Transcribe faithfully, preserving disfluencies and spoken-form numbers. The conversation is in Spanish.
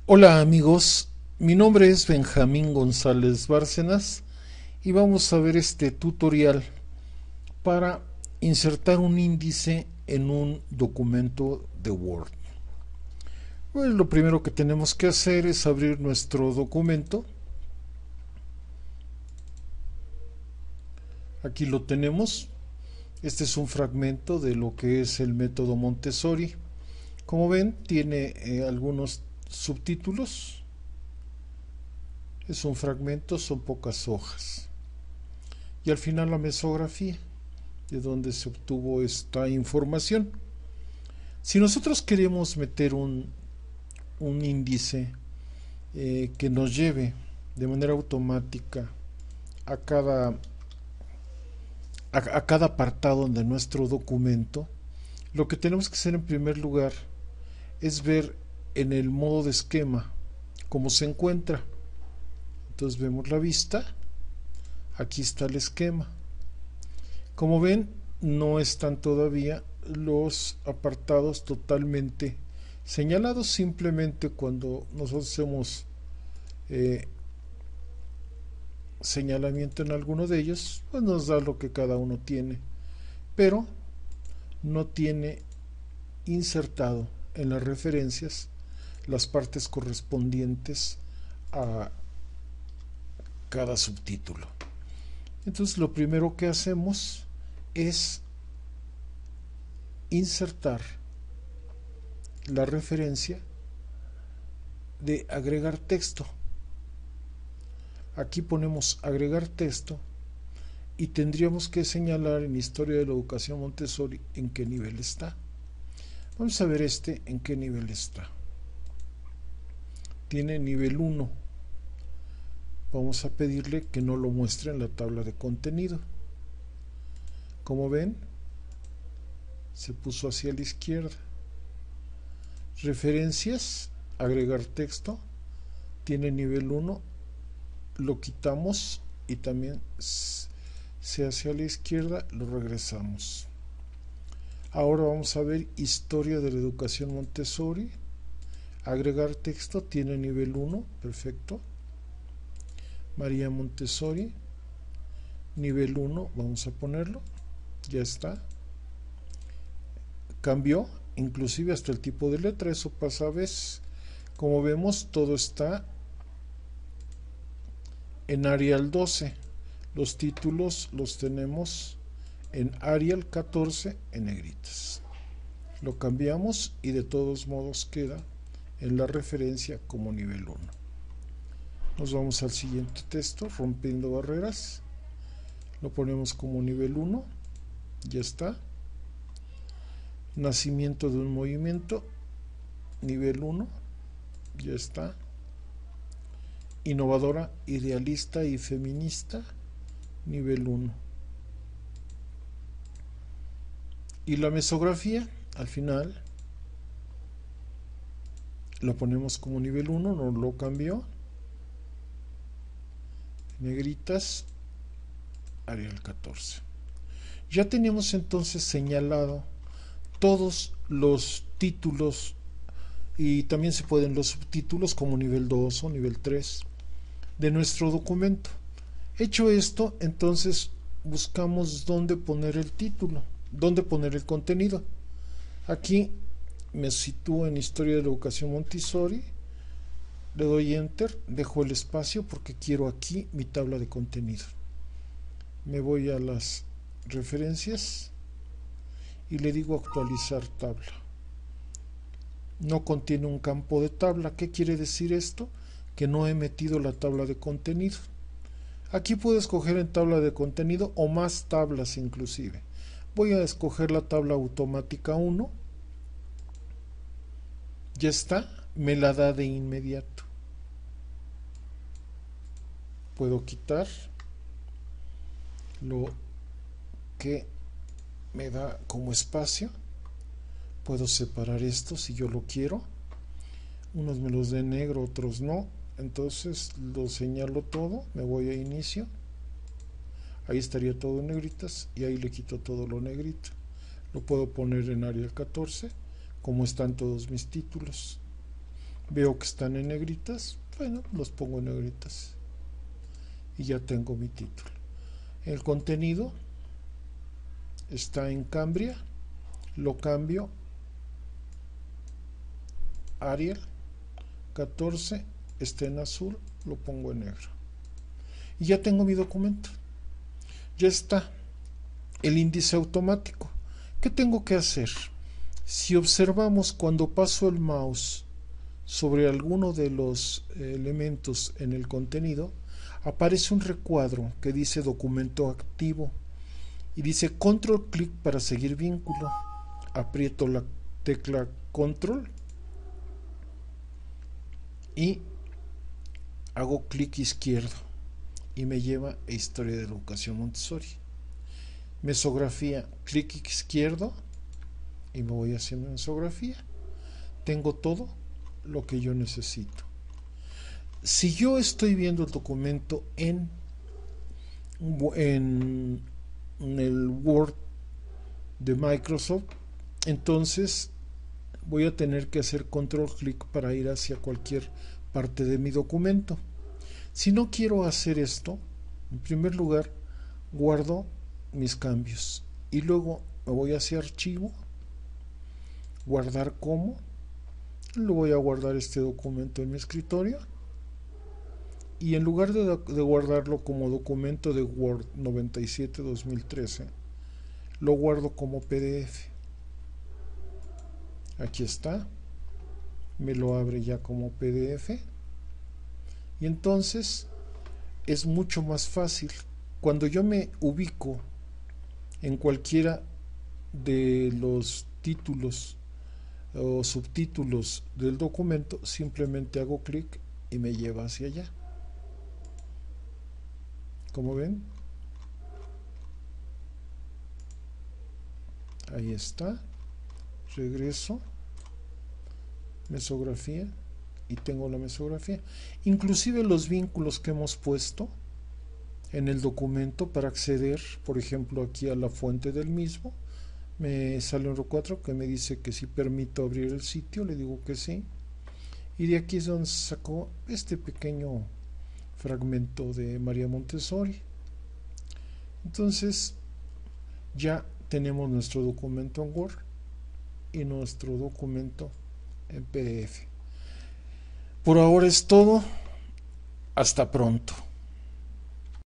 Hola amigos, mi nombre es Benjamín González Bárcenas y vamos a ver este tutorial para insertar un índice en un documento de Word. Pues lo primero que tenemos que hacer es abrir nuestro documento. Aquí lo tenemos. Este es un fragmento de lo que es el método Montessori. Como ven, tiene eh, algunos subtítulos. Es un fragmento, son pocas hojas. Y al final la mesografía, de donde se obtuvo esta información. Si nosotros queremos meter un, un índice eh, que nos lleve de manera automática a cada, a, a cada apartado de nuestro documento, lo que tenemos que hacer en primer lugar es ver en el modo de esquema cómo se encuentra. Entonces vemos la vista, aquí está el esquema. Como ven, no están todavía los apartados totalmente señalados. Simplemente cuando nosotros hacemos eh, señalamiento en alguno de ellos, pues nos da lo que cada uno tiene, pero no tiene insertado en las referencias las partes correspondientes a cada subtítulo. Entonces lo primero que hacemos es insertar la referencia de agregar texto. Aquí ponemos agregar texto y tendríamos que señalar en Historia de la Educación Montessori en qué nivel está. Vamos a ver este en qué nivel está. Tiene nivel uno. Vamos a pedirle que no lo muestre en la tabla de contenido. Como ven, se puso hacia la izquierda. Referencias, agregar texto, tiene nivel uno, lo quitamos y también se hace a la izquierda, lo regresamos. Ahora vamos a ver Historia de la Educación Montessori. Agregar texto, tiene nivel uno, perfecto. María Montessori, nivel uno, vamos a ponerlo, ya está. Cambió inclusive hasta el tipo de letra, eso pasa a veces. Como vemos, todo está en Arial doce. Los títulos los tenemos en Arial catorce en negritas. Lo cambiamos y de todos modos queda en la referencia como nivel uno. Nos vamos al siguiente texto, rompiendo barreras. Lo ponemos como nivel uno. Ya está. Nacimiento de un movimiento, nivel uno. Ya está. Innovadora, idealista y feminista, nivel uno. Y la mesografía, al final, lo ponemos como nivel uno, no lo cambió. Negritas, Arial catorce. Ya tenemos entonces señalado todos los títulos y también se pueden los subtítulos como nivel dos o nivel tres de nuestro documento. Hecho esto, entonces buscamos dónde poner el título, dónde poner el contenido. Aquí me sitúo en Historia de la Educación Montessori, le doy enter, dejo el espacio porque quiero aquí mi tabla de contenido. Me voy a las referencias y le digo actualizar tabla. No contiene un campo de tabla. ¿Qué quiere decir esto? Que no he metido la tabla de contenido. Aquí puedo escoger en tabla de contenido o más tablas inclusive. Voy a escoger la tabla automática uno. Ya está, me la da de inmediato. Puedo quitar lo que me da como espacio. Puedo separar esto si yo lo quiero. Unos me los den negro, otros no. Entonces lo señalo todo, me voy a inicio. Ahí estaría todo en negritas y ahí le quito todo lo negrito. Lo puedo poner en Arial catorce, como están todos mis títulos. Veo que están en negritas, bueno, los pongo en negritas y ya tengo mi título. El contenido está en Cambria, lo cambio Arial catorce, está en azul, lo pongo en negro y ya tengo mi documento. Ya está el índice automático. ¿Qué tengo que hacer? Si observamos, cuando paso el mouse sobre alguno de los elementos en el contenido, aparece un recuadro que dice documento activo y dice control clic para seguir vínculo. Aprieto la tecla control y hago clic izquierdo y me lleva a Historia de la Educación Montessori. Mesografía, clic izquierdo y me voy haciendo mesografía. Tengo todo lo que yo necesito. Si yo estoy viendo el documento en, en, en el Word de Microsoft, entonces voy a tener que hacer control clic para ir hacia cualquier parte de mi documento. Si no quiero hacer esto, en primer lugar guardo mis cambios y luego me voy hacia archivo, guardar como, le voy a guardar este documento en mi escritorio y en lugar de, de guardarlo como documento de Word noventa y siete dos mil trece, lo guardo como P D F. Aquí está, me lo abre ya como P D F y entonces es mucho más fácil. Cuando yo me ubico en cualquiera de los títulos o subtítulos del documento, simplemente hago clic y me lleva hacia allá. Como ven, ahí está. Regreso, mesografía y tengo la mesografía. Inclusive los vínculos que hemos puesto en el documento para acceder, por ejemplo, aquí a la fuente del mismo, me sale un recuadro que me dice que si permito abrir el sitio, le digo que sí, y de aquí es donde se sacó este pequeño fragmento de María Montessori. Entonces ya tenemos nuestro documento en Word y nuestro documento en P D F. Por ahora es todo. Hasta pronto.